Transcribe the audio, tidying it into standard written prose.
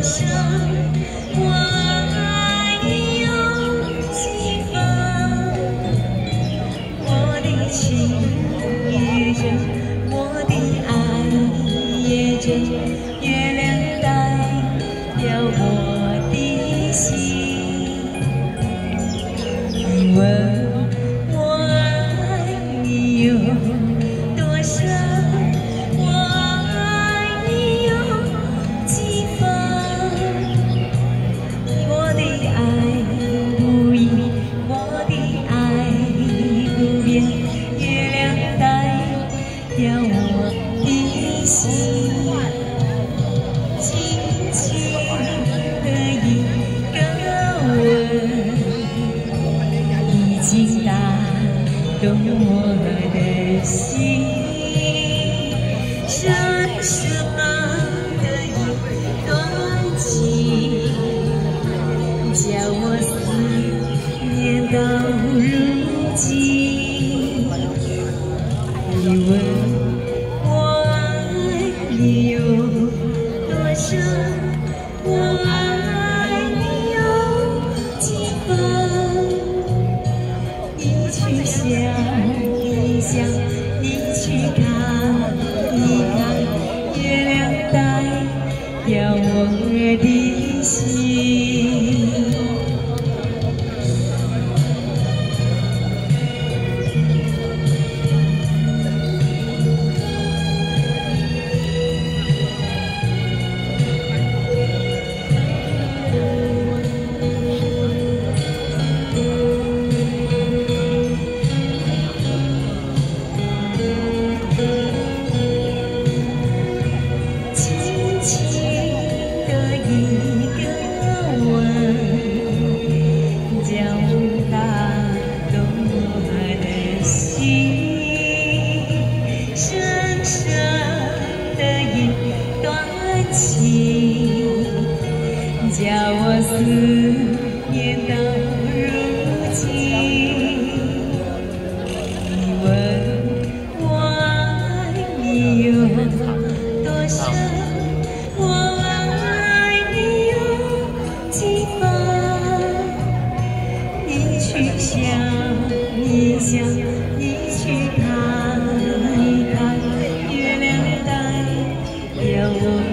少？我爱你有几分？我的情也真，我的爱也真，月亮代表我的心。你问我爱你有多深？我爱你有几分？我的爱不移，我的爱不变，月亮代表我的心。轻轻的一个吻，已经打动我的心。深深的一段情，叫我思念到如今。你问我爱你有多深？我爱你有几分？你去想一想，你去看一看，月亮代表我的心。叫我思念到如今。你问我爱你有多深？我爱你有几分？你去想一想，你去看一看，月亮代表我。